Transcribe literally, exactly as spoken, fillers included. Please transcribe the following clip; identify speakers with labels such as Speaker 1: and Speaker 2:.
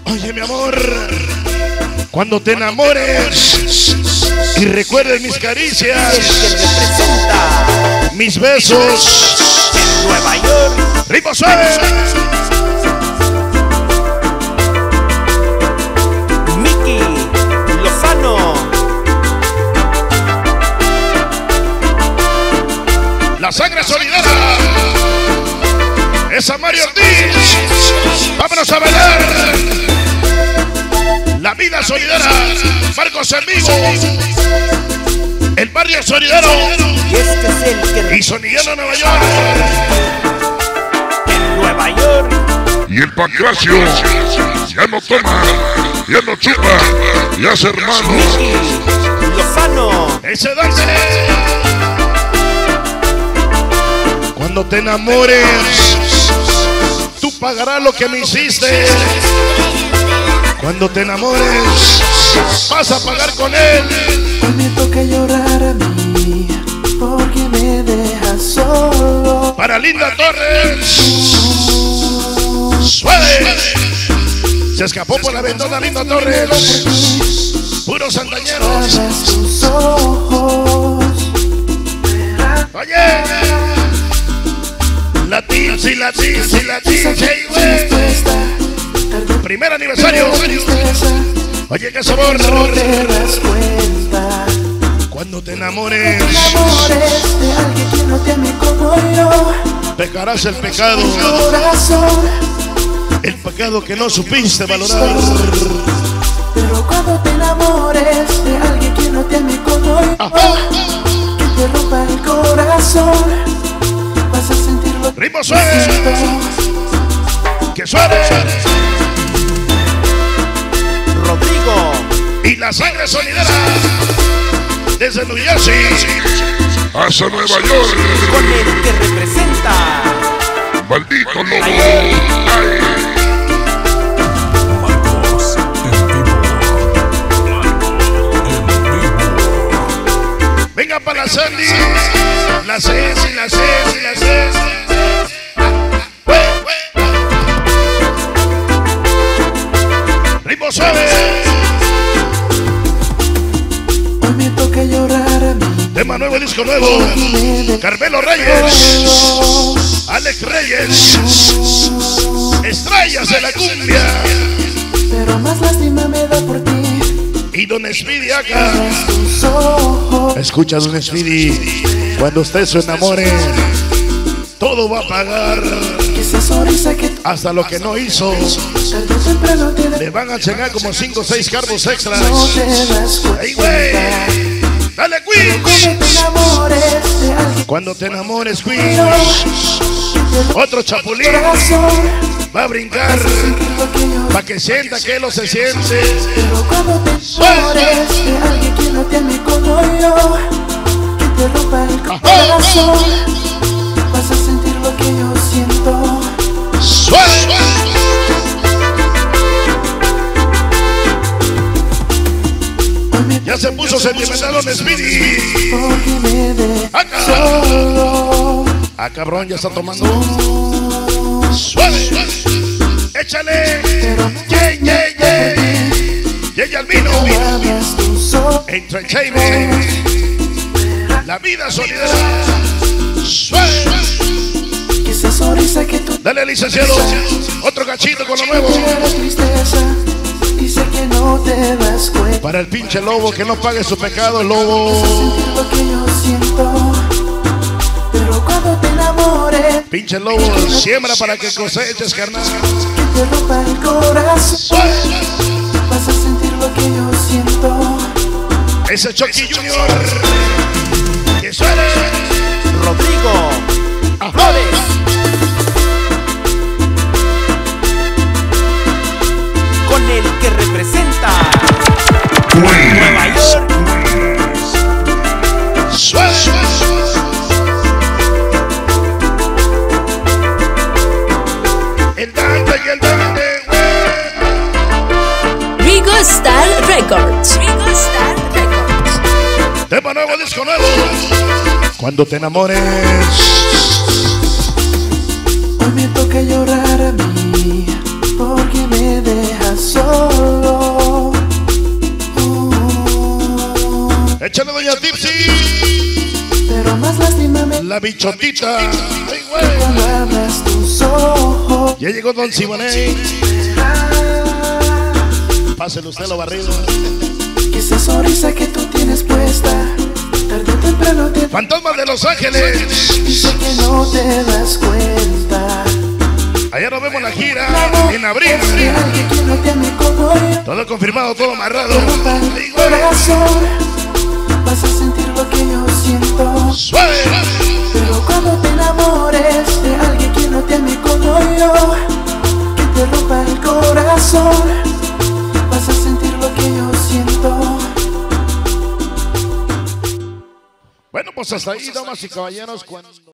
Speaker 1: Oye, mi amor, cuando te enamores y recuerdes mis caricias,
Speaker 2: el que representa
Speaker 1: mis besos
Speaker 2: en Nueva York,
Speaker 1: ritmo suave.
Speaker 2: Miki Lozano,
Speaker 1: La sangre solidaria, esa Mario Ortiz. Vámonos a bailar. La vida solidaria, Marcos en vivo. El barrio solidario
Speaker 2: y este es el que
Speaker 1: y Sonillano Nueva York.
Speaker 2: en Nueva York,
Speaker 3: Y el Pancracio ya no toma, ya no chupa, ya es hermano.
Speaker 2: Miki Lozano,
Speaker 1: Ese dance. Cuando te enamores, tú pagarás lo que me hiciste. Cuando te enamores, vas a pagar con él.
Speaker 4: Hoy me toca llorar a mí, porque me dejas solo.
Speaker 1: Para Linda Torres, suave. Se escapó por la ventana Linda Torres. Puros santañeros.
Speaker 4: Abras tus ojos.
Speaker 1: Oye, la tiza y la tiza y la tiza, güey. Primer aniversario. Oye, qué sabor.
Speaker 4: No te das cuenta.
Speaker 1: Cuando te enamores,
Speaker 4: Te enamores de alguien que no te ame como yo.
Speaker 1: pecarás el pecado.
Speaker 4: Corazón,
Speaker 1: El pecado que no supiste valorar.
Speaker 4: pero cuando te enamores de alguien que no te ame como yo,
Speaker 1: Ajá.
Speaker 4: que te rompa el corazón, vas a sentir lo que
Speaker 1: Ritmo suave.
Speaker 4: siento.
Speaker 1: Que suave.
Speaker 2: Rodrigo,
Speaker 1: Y la sangre solidaria desde New Jersey.
Speaker 3: Hasta Nueva York,
Speaker 2: con el que representa
Speaker 3: maldito lobo. Ay.
Speaker 5: Marcos en vivo. Marcos en vivo.
Speaker 1: Venga para la Sandy. La Ceci, la Ceci, la Ceci. Ritmo suave.
Speaker 4: Hoy me toca llorar a mí.
Speaker 1: Tema nuevo, disco nuevo. Carmelo Reyes. Alex Reyes. Estrellas de la cumbia.
Speaker 4: Pero más lástima me da por ti.
Speaker 1: Y Don Speedy acá.
Speaker 4: Tus ojos.
Speaker 1: Escucha, Don Speedy. Cuando usted se enamore, todo va a pagar.
Speaker 4: Que esa sonrisa que tú
Speaker 1: Hasta lo que no hizo.
Speaker 4: tarde o temprano te da.
Speaker 1: Le van a llegar como cinco o seis carbos extras.
Speaker 4: No te das
Speaker 1: ¡Ey,
Speaker 4: cuenta.
Speaker 1: güey! ¡Dale, Queen!
Speaker 4: Cuando te enamores de alguien
Speaker 1: Cuando te enamores, Queen,
Speaker 4: que te
Speaker 1: otro
Speaker 4: rompa
Speaker 1: chapulín
Speaker 4: el corazón,
Speaker 1: va a brincar
Speaker 4: sentir lo que yo.
Speaker 1: para que sienta que él lo se siente.
Speaker 4: Pero cuando te enamores de alguien que no te ame como yo, que te rompa el corazón, vas a sentir lo que yo siento.
Speaker 1: ¡Suave!
Speaker 4: Hoy me
Speaker 1: Ya se puso sentimental Don Speedy.
Speaker 4: porque me dejas
Speaker 1: Acá.
Speaker 4: solo.
Speaker 1: Ah, cabrón, ya está tomando. ¡Suave! ¡Échale! ¡Yey, yey, yey! ¡Yey al vino!
Speaker 4: Abras tus ojos.
Speaker 1: Entertainment. La vida solidaria. ¡Suave!
Speaker 4: Que esa sonrisa que tú
Speaker 1: Dale, licenciado. Otro cachito con lo nuevo.
Speaker 4: la tristeza, dice que no te das cuenta.
Speaker 1: Para el pinche lobo que no pague su pecado, el lobo.
Speaker 4: Sentir lo que yo siento. Pero cuando te enamores,
Speaker 1: Pinche lobo, siembra para que coseches, carnal.
Speaker 4: que te rompa el corazón, vas a sentir lo que yo siento.
Speaker 1: Ese Chucky Junior. Que suene.
Speaker 2: Rodrigo
Speaker 1: Ajá.
Speaker 2: Flores, con el que representa Nueva York,
Speaker 1: Suave. El Dante y el Dante, güey.
Speaker 6: Rigo Star Records. Rigo Star Records.
Speaker 1: Tema nuevo, disco nuevo. Cuando te enamores.
Speaker 4: Hoy me toca llorar a mí, porque me dejas solo.
Speaker 1: La bichotita. Ay, güey.
Speaker 4: Cuando abras tus ojos,
Speaker 1: Ya llegó Don Simonet. Páselo usted lo barrido.
Speaker 4: que esa sonrisa que tú tienes puesta, tarde o temprano te
Speaker 1: Fantasmas de Los Ángeles.
Speaker 4: y sé que no te das cuenta.
Speaker 1: Allá nos vemos la gira en abril.
Speaker 4: Es de alguien que no te ame como yo.
Speaker 1: Todo confirmado, todo amarrado.
Speaker 4: Te rompa el
Speaker 1: Ay, güey.
Speaker 4: corazón, vas a sentir lo que yo siento.
Speaker 1: Suave.
Speaker 4: Pero cuando te enamores de alguien que no te ame como yo, que te rompa el corazón, vas a sentir lo que yo siento.
Speaker 1: Bueno, pues hasta ahí, damas y caballeros, cuando...